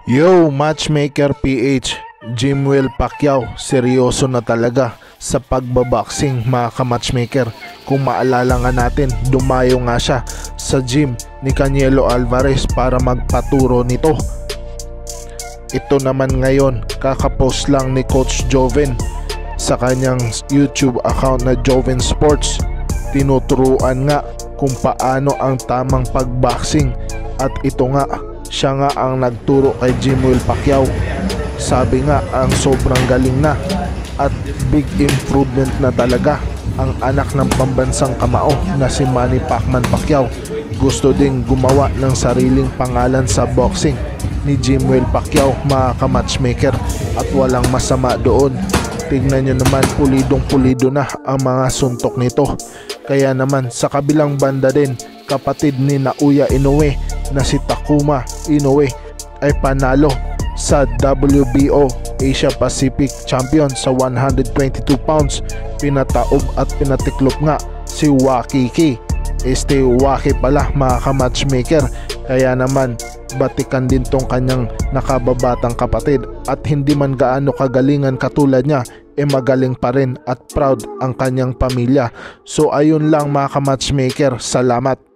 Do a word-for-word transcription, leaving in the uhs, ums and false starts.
Yo, Matchmaker P H, Jimwell Pacquiao, seryoso na talaga sa pagbaboxing mga ka-matchmaker. Kung maalala nga natin, dumayo nga siya sa gym ni Canelo Alvarez para magpaturo nito. Ito naman ngayon, kakapost lang ni Coach Joven sa kanyang YouTube account na Joven Sports. Tinuturuan nga kung paano ang tamang pagboxing at ito nga, siya nga ang nagturo kay Jimwell Pacquiao. Sabi nga ang sobrang galing na at big improvement na talaga ang anak ng pambansang kamao na si Manny Pacman Pacquiao. Gusto ding gumawa ng sariling pangalan sa boxing ni Jimwell Pacquiao mga ka-matchmaker, at walang masama doon. Tignan nyo naman, pulidong pulido na ang mga suntok nito. Kaya naman sa kabilang banda din, kapatid ni Naoya Inoue na si Takuma Inoue ay panalo sa W B O Asia Pacific Champion sa one twenty-two pounds. Pinataob at pinatiklop nga si Wakiki. Este Waki pala mga ka-matchmaker. Kaya naman batikan din tong kanyang nakababatang kapatid, at hindi man gaano kagalingan katulad niya, e magaling pa rin at proud ang kanyang pamilya. So ayun lang mga ka-matchmaker, salamat.